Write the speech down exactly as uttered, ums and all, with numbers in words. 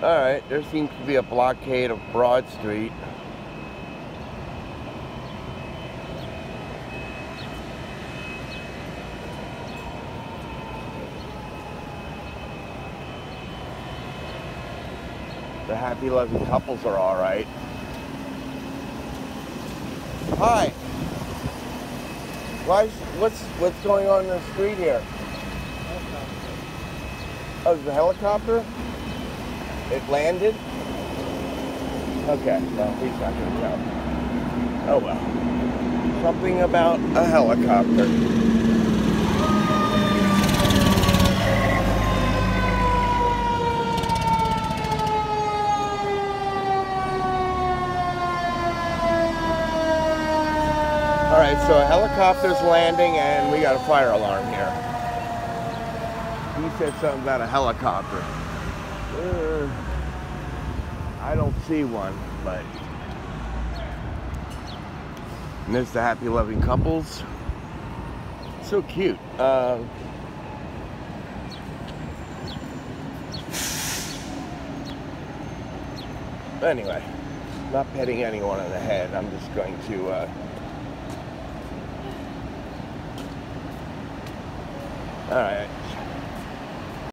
Alright, there seems to be a blockade of Broad Street. The happy loving couples are alright. Hi. Why, what's what's going on in the street here? Oh, it's a helicopter? It landed? Okay, well, he's not going to tell. Oh well. Something about a helicopter. Alright, so a helicopter's landing and we got a fire alarm here. He said something about a helicopter. Uh, I don't see one, but... And there's the happy loving couples. So cute. Uh, anyway, not petting anyone on the head. I'm just going to... Uh, All right.